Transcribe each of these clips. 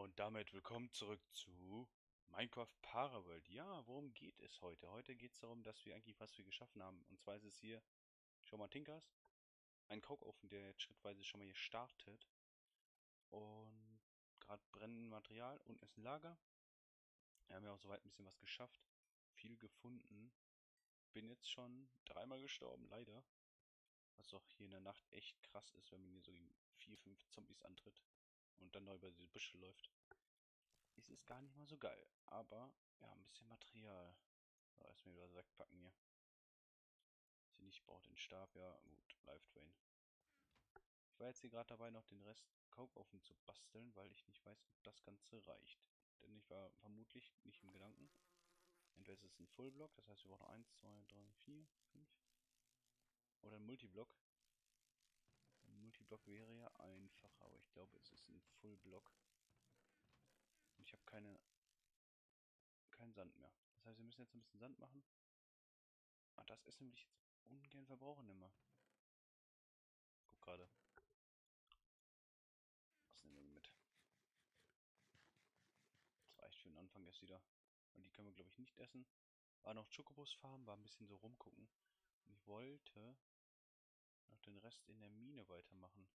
Und damit willkommen zurück zu Minecraft Paraworld. Ja, worum geht es heute? Heute geht es darum, dass wir eigentlich was wir geschaffen haben. Und zwar ist es hier schon mal Tinkers, ein Kochofen, der jetzt schrittweise schon mal hier startet. Und gerade brennendes Material. Unten ist ein Lager. Wir haben ja auch soweit ein bisschen was geschafft. Viel gefunden. Bin jetzt schon dreimal gestorben, leider. Was doch hier in der Nacht echt krass ist, wenn man hier so gegen 4, 5 Zombies antritt. Und dann noch über diese Büsche läuft. Ist gar nicht mal so geil. Aber, ja, ein bisschen Material. So, erstmal wieder wegpacken hier. Sie nicht braucht den Stab, ja, gut, Live Train. Ich war jetzt hier gerade dabei, noch den Rest Kochofen zu basteln, weil ich nicht weiß, ob das Ganze reicht. Denn ich war vermutlich nicht im Gedanken. Entweder ist es ein Fullblock, das heißt, wir brauchen 1, 2, 3, 4, 5. Oder ein Multiblock. Ein Multiblock wäre ja einfacher, aber ich glaube, es ist ein Fullblock. Und ich habe keinen Sand mehr. Das heißt, wir müssen jetzt ein bisschen Sand machen. Ah, das Essen will ich jetzt ungern verbrauchen immer. Guck gerade. Was nehmen wir mit? Das reicht für den Anfang erst wieder. Und die können wir, glaube ich, nicht essen. War noch Chocobos Farm, war ein bisschen so rumgucken. Und ich wollte noch den Rest in der Mine weitermachen.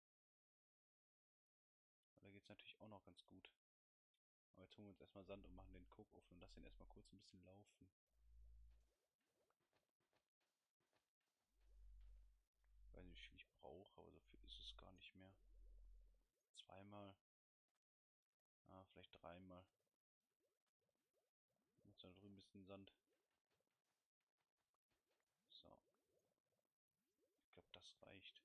Weil da geht es natürlich auch noch ganz gut. Aber jetzt holen wir uns erstmal Sand und machen den Kochofen und lassen den erstmal kurz ein bisschen laufen. Ich weiß nicht, wie viel ich brauche, aber so viel ist es gar nicht mehr. Zweimal. Ah, vielleicht dreimal. Jetzt da drüben ein bisschen Sand. So. Ich glaube, das reicht.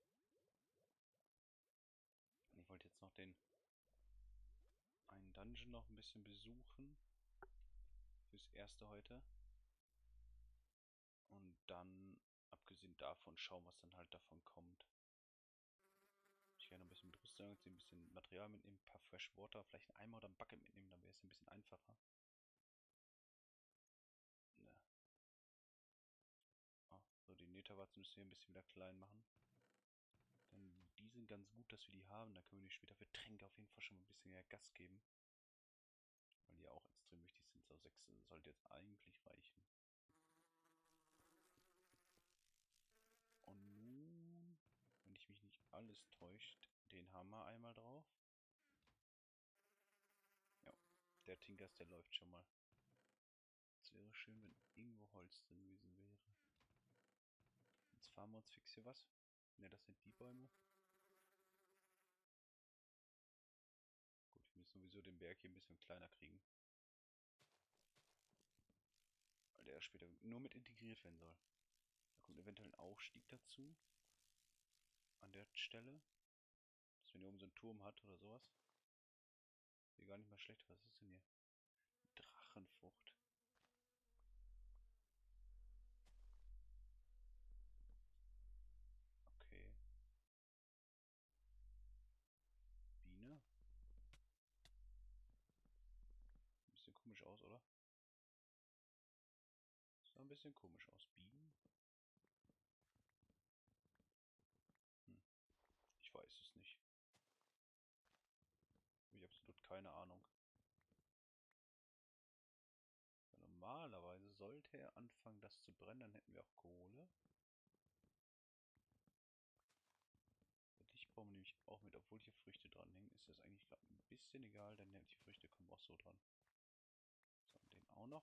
Und ich wollte jetzt noch einen Dungeon noch ein bisschen besuchen. Fürs erste heute. Und dann, abgesehen davon, schauen, was dann halt davon kommt. Ich werde noch ein bisschen mit Rüstung anziehen, ein bisschen Material mitnehmen, ein paar Fresh Water, vielleicht einen Eimer oder ein Bucket mitnehmen, dann wäre es ein bisschen einfacher. Ja. Oh, so, die Netherwarzen müssen wir ein bisschen wieder klein machen. Denn die sind ganz gut, dass wir die haben. Da können wir die später für Tränke auf jeden Fall schon mal ein bisschen mehr Gas geben. Weil die ja auch extrem wichtig sind. So 6 sollte jetzt eigentlich reichen. Und nun, wenn ich mich nicht alles täuscht, den Hammer einmal drauf. Ja, der Tinkers, der läuft schon mal. Es wäre schön, wenn irgendwo Holz drin gewesen wäre. Jetzt fahren wir uns fix hier was. Ne, das sind die Bäume. Gut, wir müssen sowieso den Berg hier ein bisschen kleiner kriegen. Weil der später nur mit integriert werden soll. Da kommt eventuell ein Aufstieg dazu. An der Stelle. Dass wenn hier oben so einen Turm hat oder sowas. Wäre gar nicht mal schlecht. Was ist denn hier? Drachenfrucht. Okay. Biene. Ein bisschen komisch aus, oder? Sah ein bisschen komisch aus. Bienen? Hm. Ich weiß es nicht. Ich habe absolut keine Ahnung. Normalerweise sollte er anfangen, das zu brennen, dann hätten wir auch Kohle. Ich brauche nämlich auch mit, obwohl hier Früchte dranhängen, ist das eigentlich gerade ein bisschen egal, denn die Früchte kommen auch so dran. So, und den auch noch.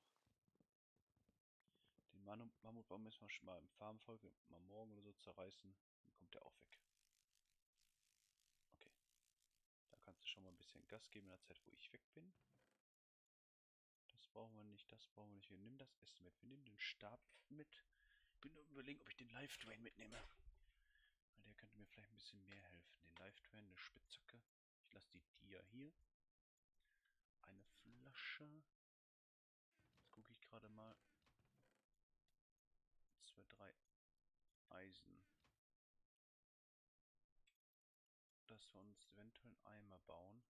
Den Mammutbaum müssen wir schon mal im Farmfolge mal morgen oder so zerreißen. Dann kommt der auch weg. Okay. Da kannst du schon mal ein bisschen Gas geben in der Zeit, wo ich weg bin. Das brauchen wir nicht, das brauchen wir nicht. Wir nehmen das Essen mit. Wir nehmen den Stab mit. Ich bin nur überlegen, ob ich den Live Drain mitnehme. Weil der könnte mir vielleicht ein bisschen mehr helfen. Den Live Drain, eine Spitzhacke. Ich lasse die Dia hier. Eine Flasche. Jetzt gucke ich gerade mal. 2, 3 Eisen. Dass wir uns eventuell einen Eimer bauen.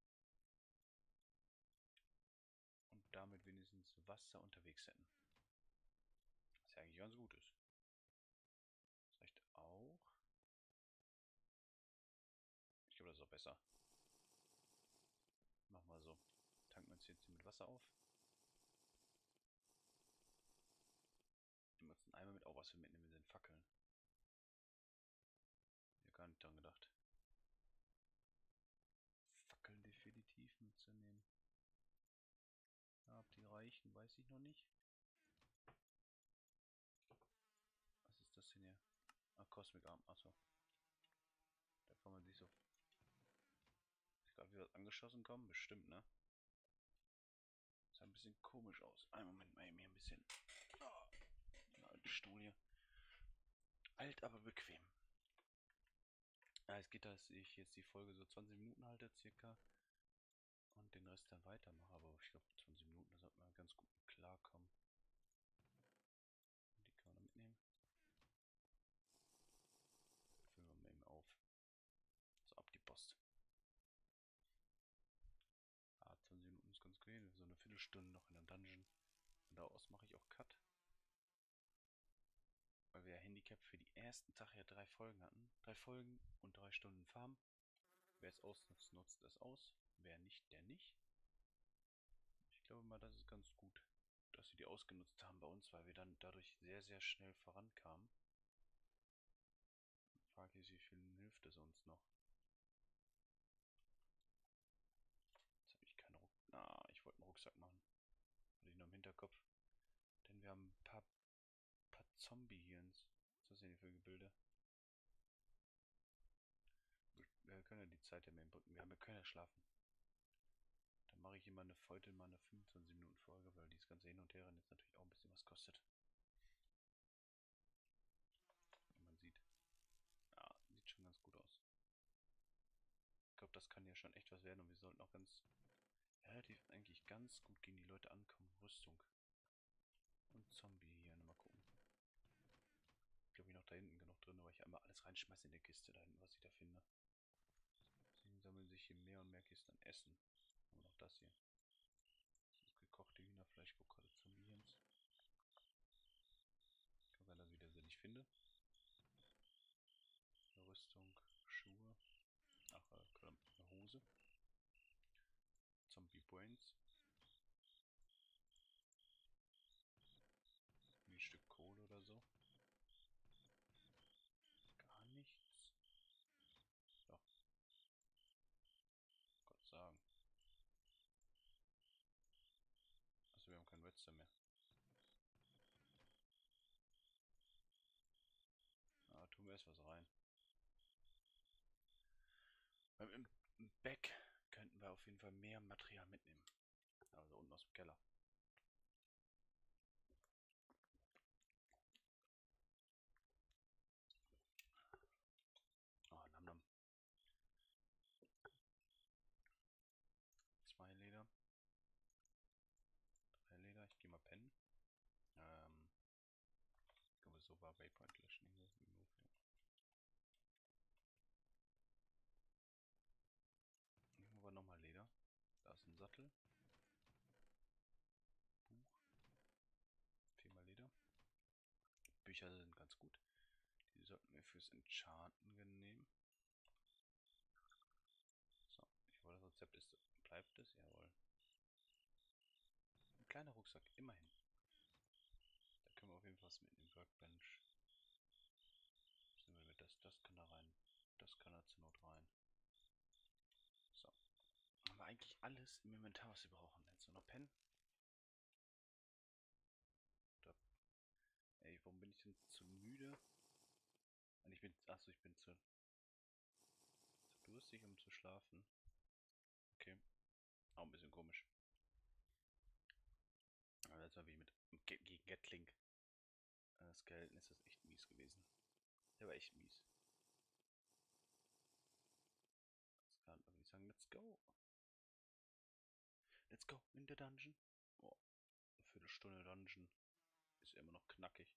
Und damit wenigstens Wasser unterwegs hätten. Was ja eigentlich ganz gut ist. Das reicht auch. Ich glaube, das ist auch besser. Machen wir so. Tanken wir uns jetzt hier mit Wasser auf. Nehmen wir uns einen Eimer mit, auch was wir mitnehmen, sind Fackeln. Ja, gar nicht dran gedacht. Fackeln definitiv mitzunehmen. Ja, ob die reichen, weiß ich noch nicht. Was ist das denn hier? Ah, Cosmic Arm, achso. Da kann man sich so... Ist gerade wieder was angeschossen kommen? Bestimmt, ne? Sah ein bisschen komisch aus. Einen Moment mal eben hier ein bisschen... Oh, den alten Stuhl hier. Alt, aber bequem. Ja, es geht, dass ich jetzt die Folge so 20 Minuten halte, circa. Und den Rest dann weitermache. Aber ich glaube, 20 Minuten, da sollte man ganz gut mit klarkommen. Die kann man mitnehmen. Füllen wir mal eben auf. So, ab die Post. Ah, 20 Minuten ist ganz okay. So eine Viertelstunde noch in einem Dungeon. Von da aus mache ich auch Cut. Weil wir ja Handicap für die ersten Tag ja 3 Folgen hatten. 3 Folgen und 3 Stunden Farm. Wer es ausnutzt, nutzt es aus. Wer nicht, der nicht. Ich glaube mal, das ist ganz gut, dass wir die ausgenutzt haben bei uns, weil wir dann dadurch sehr, sehr schnell vorankamen. Frage ich, wie viel hilft es uns noch? Jetzt habe ich keinen Rucksack. Ah, ich wollte einen Rucksack machen. Hatte ich noch im Hinterkopf. Denn wir haben ein paar Zombie-Hirns. Was ist das denn hier für Gebilde? Wir können ja die Zeit ja mehr brücken. Wir können ja schlafen. Dann mache ich immer heute mal eine 25 Minuten Folge, weil dieses ganze Hin und Her jetzt natürlich auch ein bisschen was kostet. Wie man sieht. Ja, sieht schon ganz gut aus. Ich glaube, das kann ja schon echt was werden und wir sollten auch relativ eigentlich ganz gut gegen die Leute ankommen. Rüstung. Und Zombie hier, mal gucken. Ich glaube, ich noch da hinten genug drin, aber ich einmal alles reinschmeiße in die Kiste da hinten, was ich da finde. Deswegen sammeln sich hier mehr und mehr Kisten an Essen. Haben wir noch das hier. Das gekochte Hühnerfleisch, guck gerade Zombie-Hirns. Kann sein, dass ich das nicht finde. Rüstung, Schuhe. Ach, eine Hose. Zombie Brains. Wie ein Stück Kohle oder so. Gar nichts. Ja, Gott sagen. Also wir haben kein Redstone mehr. Ah, tun wir erst was rein. Im Back könnten wir auf jeden Fall mehr Material mitnehmen. Also unten aus dem Keller. Oh, Nam Nam. 2 Leder. 3 Leder. Ich gehe mal pennen. Ich glaube, so war Waypoint löschen. Irgendwo. Irgendwo war nochmal Leder. Da ist ein Sattel. Buch. 4 mal Leder. Bücher sind ganz gut. Die sollten wir fürs Enchanten nehmen. So, ich wollte das Rezept ist. Bleibt es? Jawohl. Ein kleiner Rucksack, immerhin. Da können wir auf jeden Fall was mitnehmen. Workbench. Was nehmen wir mit? Das kann da rein. Das kann da zur Not rein. So. Haben wir eigentlich alles im Inventar, was wir brauchen. Jetzt nur noch Pen. Oder, ey, warum bin ich denn zu müde? Und achso, ich bin zu durstig, um zu schlafen. Okay. Auch ein bisschen komisch. Aber jetzt mal wie mit gegen Gatling. Skeleton ist das echt mies gewesen. Der war echt mies. Jetzt kann man sagen, let's go. Let's go in the dungeon. Oh, eine Viertelstunde Dungeon. Ist immer noch knackig.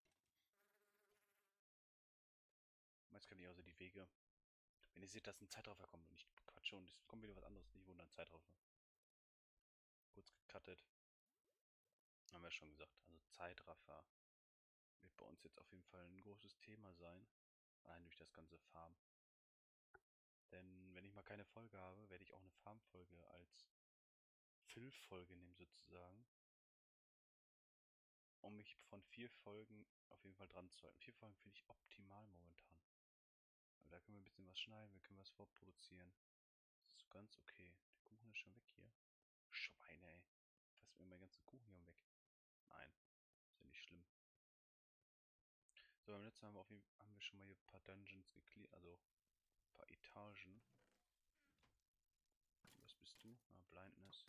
Meist kann ich also die Wege. Wenn ihr seht, dass ein Zeitraffer kommt und ich quatsche und es kommt wieder was anderes, nicht wundern, Zeitraffer. Kurz gecuttet. Haben wir schon gesagt. Also Zeitraffer wird bei uns jetzt auf jeden Fall ein großes Thema sein. Allein durch das ganze Farm. Denn wenn ich mal keine Folge habe, werde ich auch eine Farm-Folge als Füllfolge nehmen sozusagen, um mich von 4 Folgen auf jeden Fall dran zu halten. 4 Folgen finde ich optimal momentan. Aber da können wir ein bisschen was schneiden, wir können was vorproduzieren. Das ist so ganz okay. Der Kuchen ist schon weg hier. Schweine, ey. Fass mir meinen ganzen Kuchen hier weg. Nein, ist ja nicht schlimm. So, beim letzten Mal haben wir schon mal hier ein paar Dungeons geklärt, also ein paar Etagen. Was bist du? Ah, Blindness.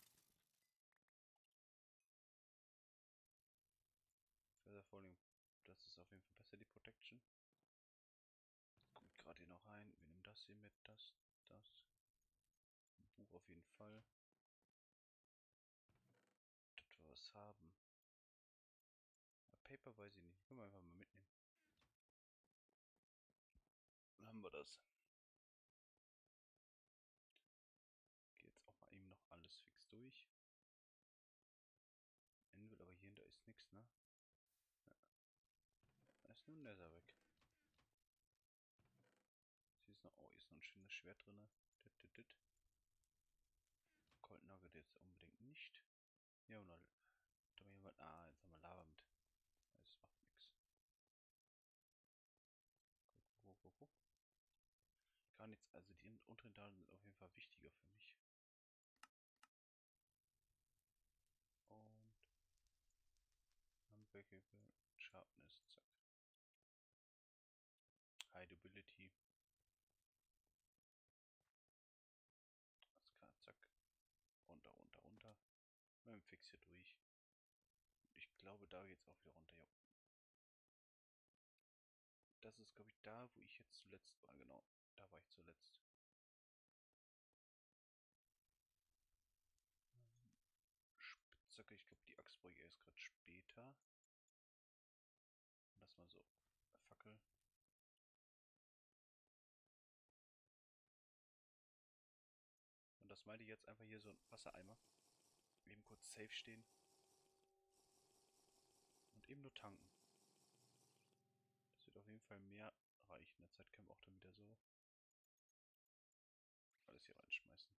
Feather Falling. Das ist auf jeden Fall besser, die Protection. Guck ich gerade hier noch rein. Wir nehmen das hier mit, das. Ein Buch auf jeden Fall. Dass wir was haben. Paper weiß ich nicht. Können wir einfach mal mitnehmen. Dann haben wir das. Geht jetzt auch mal eben noch alles fix durch. Anvil, aber hier da ist nichts, ne? Ja. Da ist nur ein Nether weg. Hier ist noch, oh, hier ist noch ein schönes Schwert drin. Cold Nugget jetzt unbedingt nicht. Ja, und noch. Ah, jetzt haben wir Lava mit. Das macht nichts. Guck. Gar nichts, also die unteren Daten sind auf jeden Fall wichtiger für mich. Und Unbreakable Sharpness, zack. Hideability. Alles klar, zack. Runter. Wir haben fix hier durch. Ich glaube, da geht's auch wieder runter, jo. Das ist, glaube ich, da, wo ich jetzt zuletzt war, genau. Da war ich zuletzt. Spitzhacke, ich glaube, die Axt brauche ich erst gerade später. Lass mal so. Fackel. Und das meinte ich jetzt einfach hier so ein Wassereimer. Eben kurz safe stehen. Und eben nur tanken. Das wird auf jeden Fall mehr reichen. In der Zeit können wir auch dann wieder so alles hier reinschmeißen.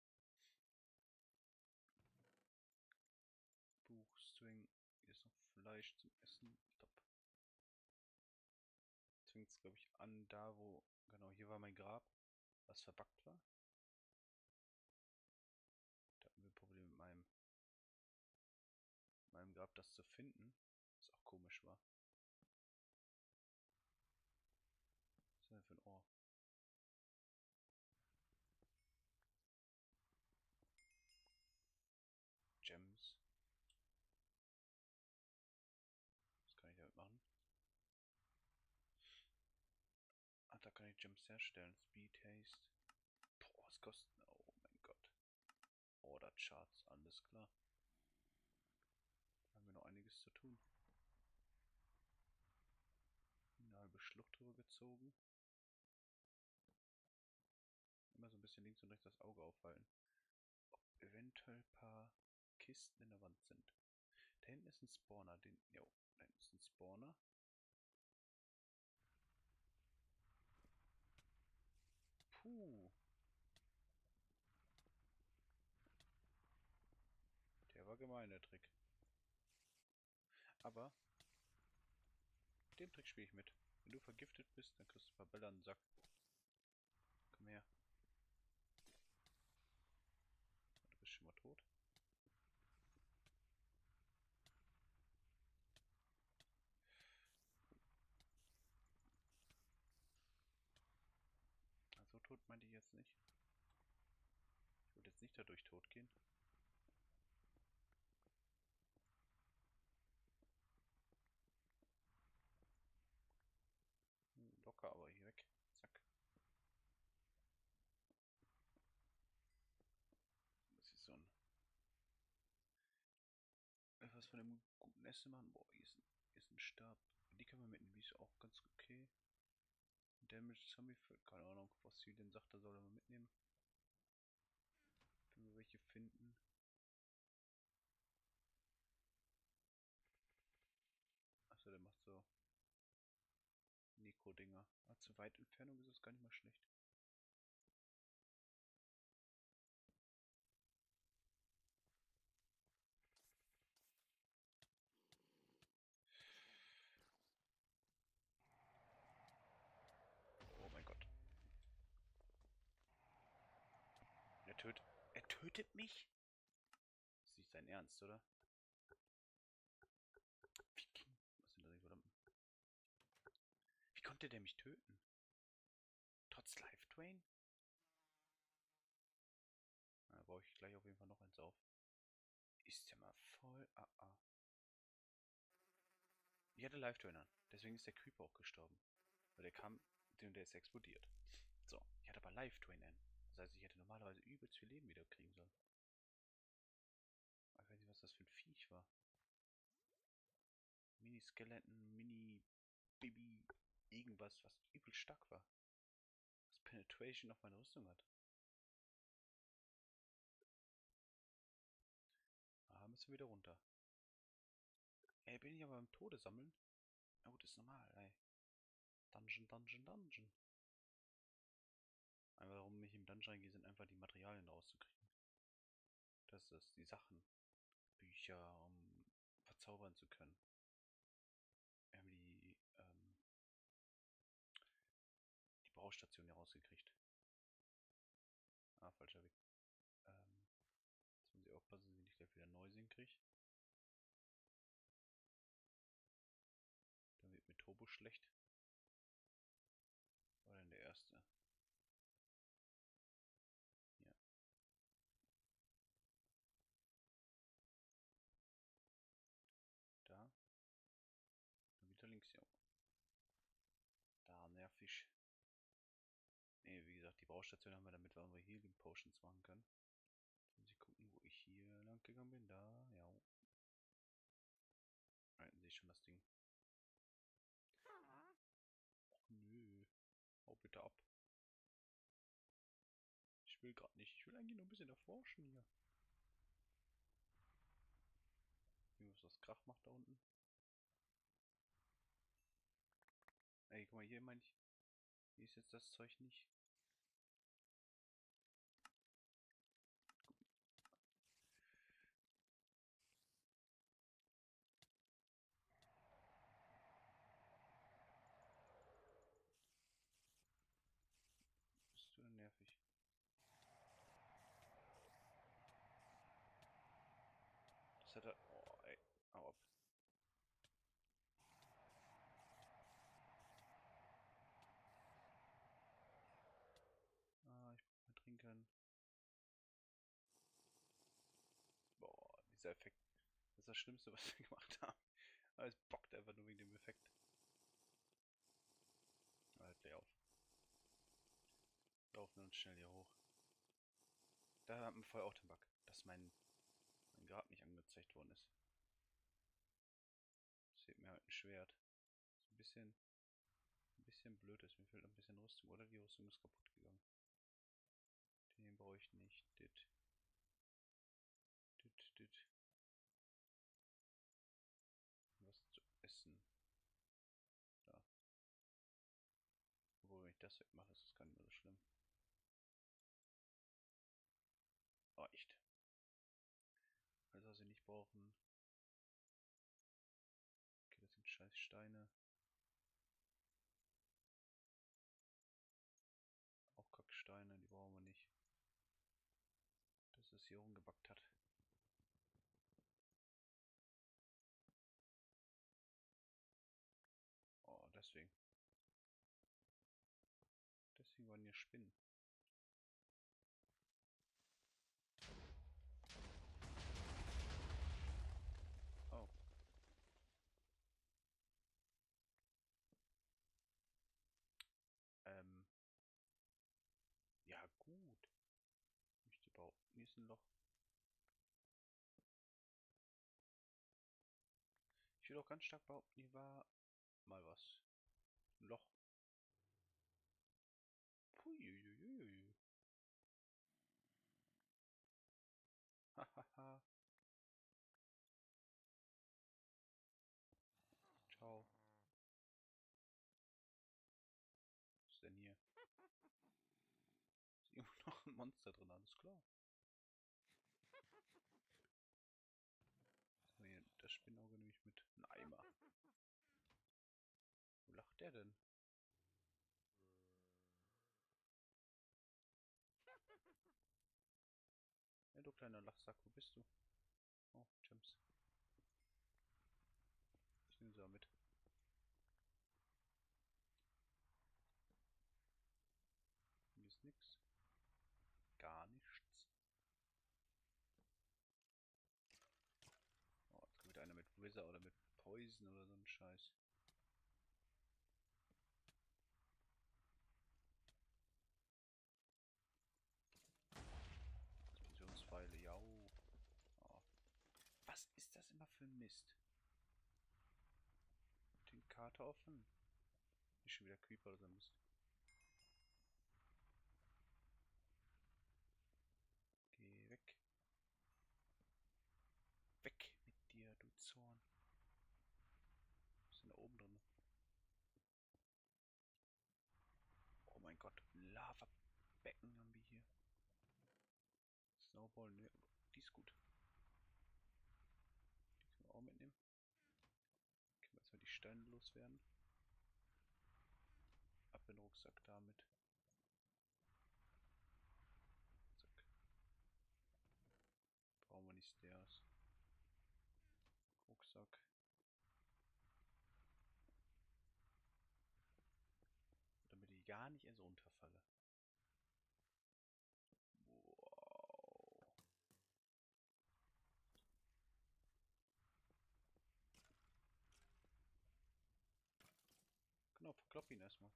Buch, String. Hier ist noch Fleisch zum Essen. Top. Jetzt fängt es, glaube ich, an, da wo. Genau, hier war mein Grab, was verbuggt war. Da hatten wir ein Problem mit meinem Grab, das zu finden. Was auch komisch war. Was ist denn für ein Ohr? Gems. Was kann ich damit machen? Ah, da kann ich Gems herstellen. Speed, Haste. Boah, was kosten? Oh mein Gott. Order Charts, alles klar. Da haben wir noch einiges zu tun. Eine halbe Schlucht drüber gezogen. Immer so ein bisschen links und rechts das Auge aufhalten. Ob eventuell ein paar Kisten in der Wand sind. Da hinten ist ein Spawner. Da hinten ist ein Spawner. Puh. Der war gemein, der Trick. Aber den Trick spiele ich mit. Wenn du vergiftet bist, dann kriegst du ein paar Bälle an den Sack. Komm her. Du bist schon mal tot. So tot meinte ich jetzt nicht. Ich wollte jetzt nicht dadurch tot gehen. Locker, aber hier weg. Zack. Das ist so ein. Was von dem guten Essen machen. Boah, hier ist ein Stab. Die können wir mitnehmen. Die ist auch ganz okay. Damage Zombie für. Keine Ahnung, Fossilien sagt, er soll er mal mitnehmen. Wenn wir welche finden. Achso, der macht so Nekro-Dinger. Ah, zu weit Entfernung ist es gar nicht mal schlecht. Er tötet mich? Das ist nicht sein Ernst, oder? Was sind das denn verdammt? Wie konnte der mich töten? Trotz Life Drain? Da baue ich gleich auf jeden Fall noch eins auf. Ist der mal voll. Ich hatte Life Drain an. Deswegen ist der Creeper auch gestorben. Weil der kam, der ist explodiert. So, ich hatte aber Life Drain an. Das heißt, ich hätte normalerweise übelst viel Leben wieder kriegen sollen. Aber ich weiß nicht, was das für ein Viech war. Mini-Skeleton, Mini-Baby, irgendwas, was übel stark war. Was Penetration auf meine Rüstung hat. Ah, müssen wir wieder runter. Ey, bin ich aber beim Tode sammeln? Na gut, ist normal, ey. Dungeon, Dungeon, Dungeon. Einfach warum ich im Dungeon reingehe, sind einfach die Materialien rauszukriegen. Das ist die Sachen. Bücher, um verzaubern zu können. Wir haben die Braustation hier rausgekriegt. Ah, falscher Weg. Jetzt muss ich aufpassen, dass ich nicht gleich wieder Noising kriege. Dann wird mir Turbo schlecht. War denn der erste? Hier. Da. Dann wieder links, ja. Da, nervig. Ne, wie gesagt, die Braustation haben wir, damit wir unsere Healing Potions machen können. Jetzt muss ich gucken, wo ich hier lang gegangen bin. Da, ja. Da hinten sehe ich schon das Ding. Och nö. Hau bitte ab. Ich will gerade nicht. Ich will eigentlich nur ein bisschen erforschen hier. Was das Krach macht da unten. Ey, guck mal, hier meine ich. Hier ist jetzt das Zeug nicht. Bist du denn nervig? Das hat er. Oh, ey. Hau ab. Ah, ich brauch mal trinken. Boah, dieser Effekt. Das ist das Schlimmste, was wir gemacht haben. Aber es bockt einfach nur wegen dem Effekt. Halt, lay auf. Laufen wir uns schnell hier hoch. Da haben wir vorher auch den Bug, dass mein Grab nicht angezeigt worden ist. Das fehlt mir halt ein Schwert. Das ist ein bisschen blöd ist. Mir fehlt ein bisschen Rüstung. Oder die Rüstung ist kaputt gegangen. Den brauche ich nicht. Dit. Was zu essen. Da. Obwohl, wenn ich das wegmache, ist das gar nicht mehr so schlimm. Reicht. Also, was wir nicht brauchen. Okay, das sind scheiß Steine. Auch Kacksteine, die brauchen wir nicht. Dass es hier rumgebackt hat. Oh, deswegen. Deswegen waren hier Spinnen. Oh. Ähm. Ja, gut. Ich die behaupten, hier ist ein Loch. Ich will auch ganz stark behaupten, hier war mal was. Ein Loch. Puiuiuiui. Hahaha. Ciao. Was ist denn hier? Ist irgendwo noch ein Monster drin, alles klar. So, hier, das Spinnauge nehme ich mit. Ein Eimer. Wo lacht der denn? Ja, du kleiner Lachsack, wo bist du? Oh, Gems. Ich nehme sie auch mit. Hier ist nix. Gar nichts. Oh, jetzt kommt wieder einer mit Wither oder mit Poison oder so ein Scheiß. Explosionspfeile, jau. Oh. Was ist das immer für ein Mist? Den Karte offen. Ist schon wieder Creeper oder so ein Mist. Geh weg. Weg mit dir, du Zorn. Was ist denn da oben drin? Oh mein Gott, Lavabecken haben wir hier. Snowball, ne, die ist gut. Die können wir auch mitnehmen. Können wir erstmal die Steine loswerden. Ab in den Rucksack damit. Zack. Brauchen wir nicht Stairs. Rucksack. Damit ich gar nicht erst runterfalle. Wow. Genau, verklopp ihn erstmal.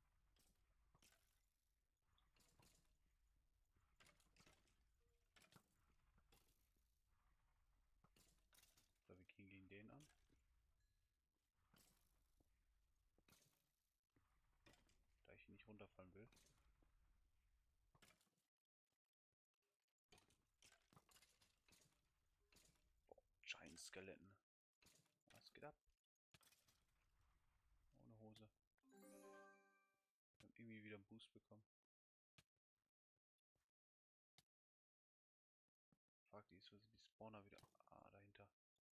So, wir gehen gegen den an. Da ich nicht runterfallen will. Boah, Giant Skeleton. Was geht ab? Ohne Hose. Wir haben irgendwie wieder einen Boost bekommen. Frag die ist, wo sie die Spawner wieder. Ah, dahinter.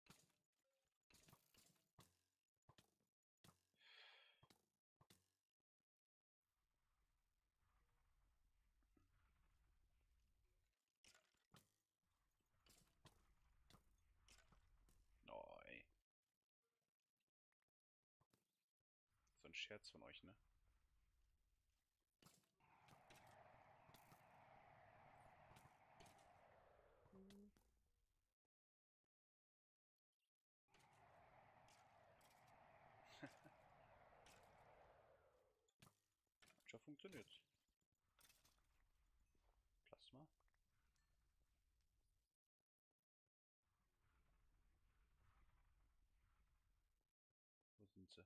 Oh, ey. So ein Scherz von euch, ne? Schon funktioniert. Plasma. Wo sind sie?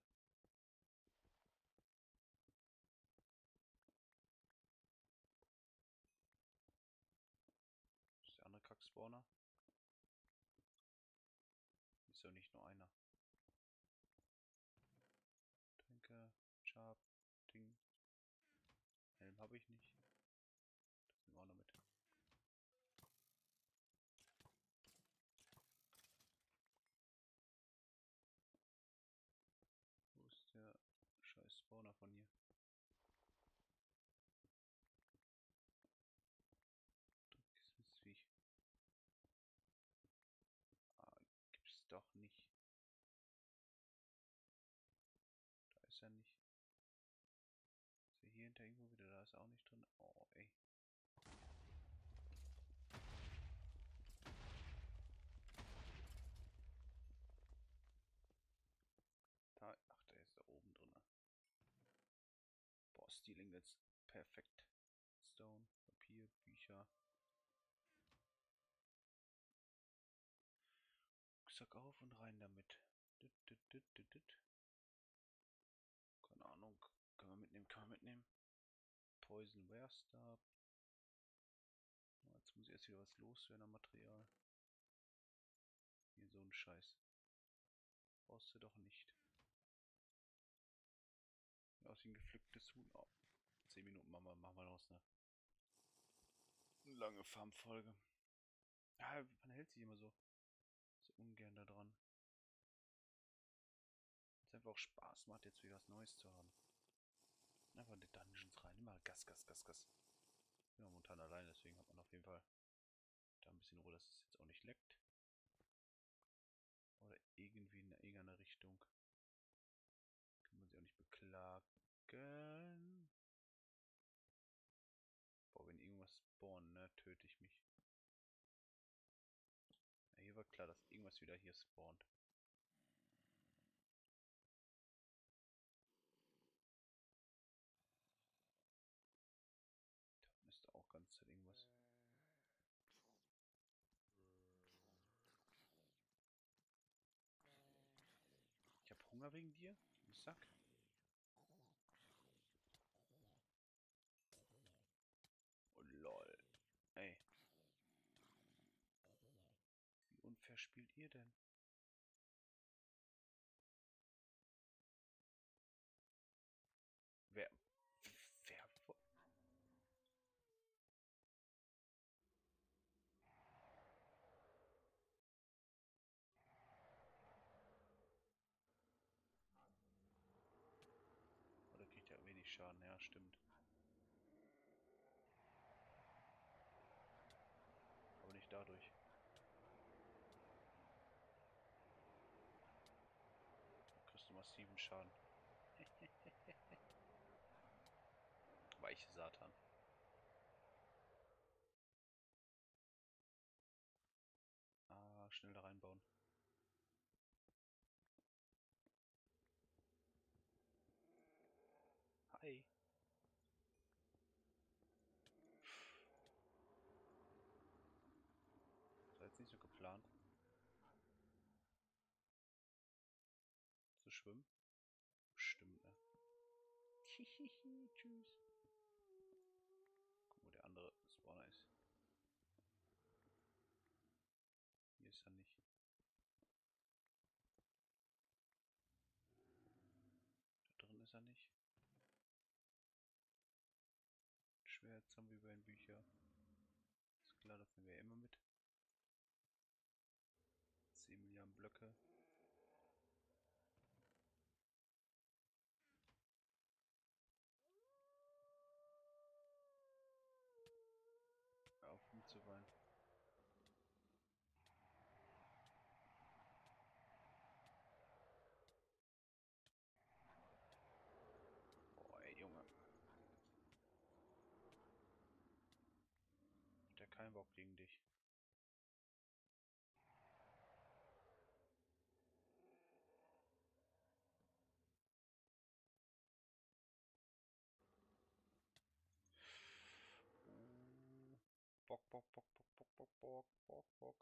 Das ist der andere Kack-Spawner. Ist ja nicht nur einer. Danke. Sharp. Ding. Helm habe ich nicht. Das nehmen wir auch noch mit. Wo ist der scheiß Spawner von hier? Drückes Mistviech. Ah, gibt's doch nicht. Da ist er nicht. Ist er hier hinter irgendwo wieder? Da ist er auch nicht drin. Oh, ey. Da, ach, der ist da oben drin. Boah, Stealing jetzt perfekt. Stone, Papier, Bücher. Rucksack auf und rein damit. Dit, dit, dit, dit, dit. Keine Ahnung. Können wir mitnehmen, kann man mitnehmen. Poison Wear Stab. Jetzt muss ich erst wieder was loswerden am Material. Hier so ein Scheiß. Brauchst du doch nicht. Ja, aus wie ein gepflücktes Huhn. Oh, 10 Minuten machen wir raus, ne? Lange Farmfolge. Ja, man hält sich immer so ungern da dran. Es einfach auch Spaß macht, jetzt wieder was Neues zu haben. Einfach in die Dungeons rein. Immer Gas, Gas, Gas, Gas. Ich bin ja momentan allein, deswegen hat man auf jeden Fall da ein bisschen Ruhe. dass es jetzt auch nicht leckt. Oder irgendwie in irgendeine Richtung. Kann man sich auch nicht beklagen. Boah, wenn irgendwas spawnt, ne, töte ich mich. Ja, hier war klar, dass irgendwas wieder hier spawnt. Da müsste auch ganz Zeit irgendwas. Ich hab Hunger wegen dir, du Sack. Oh lol. Ey, wie unfair spielt ihr denn? Wer? Wer? Oh, der kriegt ja wenig Schaden, ja, stimmt. Aber nicht dadurch. Du kriegst du massiven Schaden. Weiche Satan. Ah, schnell da reinbauen. Hi. Das war jetzt nicht so geplant. Zu schwimmen? Bestimmt, ne? Tschüss. Guck, wo der andere Spawner ist. Hier ist er nicht. Da drin ist er nicht. Schwert, Zombie-Bücher. Ist klar, das nehmen wir immer mit. 10 Milliarden Blöcke. Auf rumzuweinen. Boah, ey, Junge. Hat der keinen Bock gegen dich. Bock, Bock, Bock, Bock, Bock, Bock, Bock, Bock, Bock.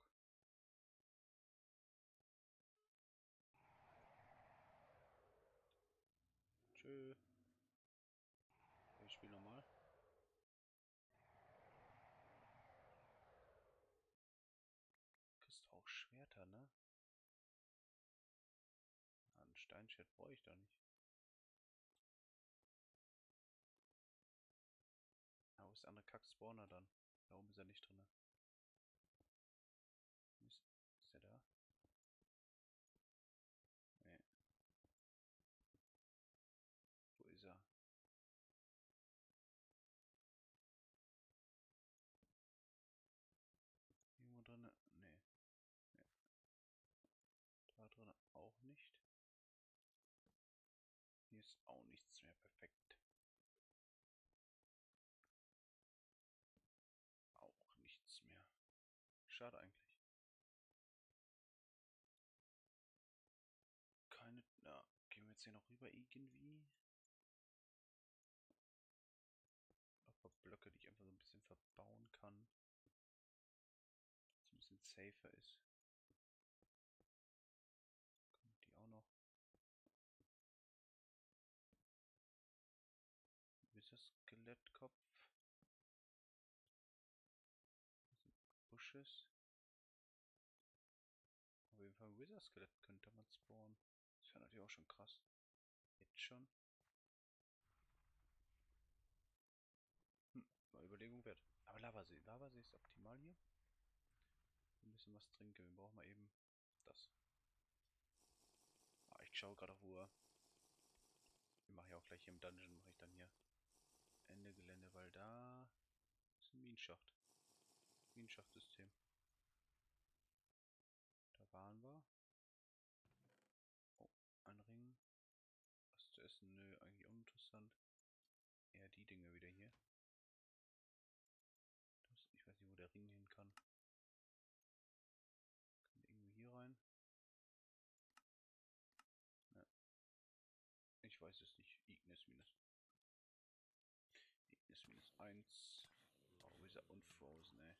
Tschö. Ich spiele nochmal. Kriegst auch Schwerter, ne? Ein Steinschwert brauche ich da nicht. Ah, wo ist der andere Kack-Spawner dann? Da oben ist er nicht drin. Ist er da? Nee. Wo ist er? Irgendwo drin? Nee. Nee. Da drin auch nicht. Hier ist auch nichts mehr. Perfekt. Auch nichts mehr. Schade eigentlich. Keine. Na, gehen wir jetzt hier noch rüber irgendwie? Noch ein paar Blöcke, die ich einfach so ein bisschen verbauen kann. Dass es ein bisschen safer ist. Kommt die auch noch. Wie ist das? Skelettkopf. Bushes. Auf jeden Fall ein Wither-Skelett könnte man spawnen. Das wäre natürlich auch schon krass. Jetzt schon. Mal Überlegung wert. Aber Lavasee. Lavasee ist optimal hier. Wir müssen was trinken. Wir brauchen mal eben das. Ah, ich schaue gerade auf Uhr. Wir machen ja auch gleich hier im Dungeon, mache ich dann hier Ende Gelände, weil da ist ein Minenschacht. Minenschachtsystem. wir wieder hier. Ich weiß nicht, wo der Ring hin kann. Kann irgendwie hier rein? Ne, ich weiß es nicht. Ignis minus 1. Oh, wie ist er unfrozen, ey.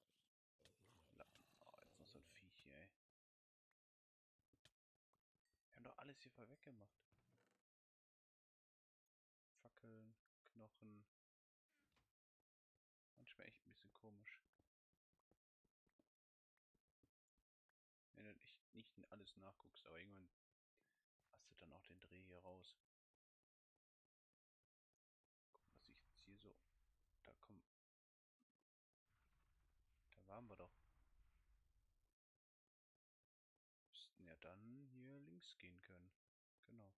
Oh, jetzt noch so ein Viech hier, ey. Wir haben doch alles hier voll weggemacht. Fackeln, Knochen. Manchmal echt ein bisschen komisch. Wenn du nicht in alles nachguckst, aber irgendwann hast du dann auch den Dreh hier raus. Guck, was ich jetzt hier so... Da komm. Da waren wir doch. Müssten ja dann hier links gehen können. Genau.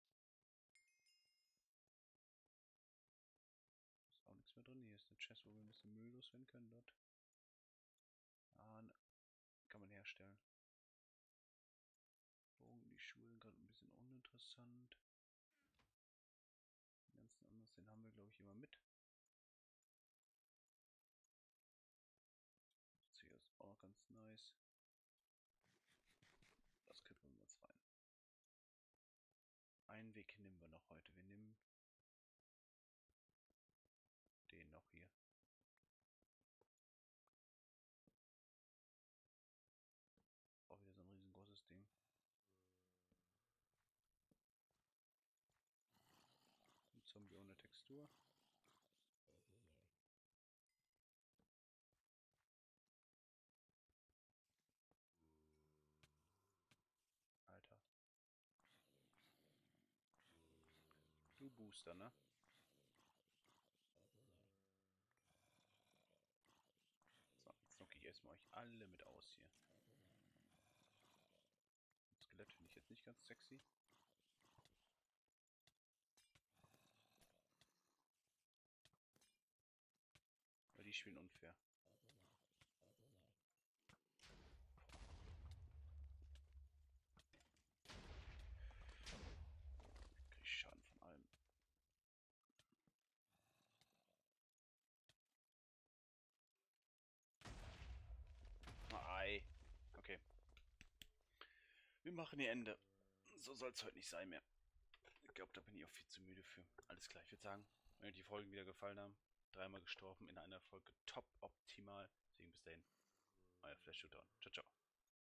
Ist auch nichts mehr drin. Hier ist eine Chest, wo wir ein bisschen Müll loswerden können dort. Ah, ne. Kann man herstellen. Bogen, die Schuhe sind gerade ein bisschen uninteressant. Den ganzen anders, den haben wir glaube ich immer mit. Das hier ist auch ganz nice. Das kippen wir jetzt rein. Einen Weg nehmen wir noch heute. Wir nehmen den noch hier. Auch wieder so ein riesengroßes Ding. Ein Zombie ohne Textur. Alter. Du Booster, ne? So, jetzt knocke ich erstmal euch alle mit aus hier. Das Skelett finde ich jetzt nicht ganz sexy. Aber die spielen unfair. Krieg ich Schaden von allem. Ei. Okay. Wir machen hier Ende. So soll es heute nicht sein mehr. Ich glaube, da bin ich auch viel zu müde für. Alles klar, ich würde sagen, wenn euch die Folgen wieder gefallen haben, dreimal gestorben in einer Folge top optimal. Deswegen bis dahin, euer Flash Shooter. Ciao, ciao.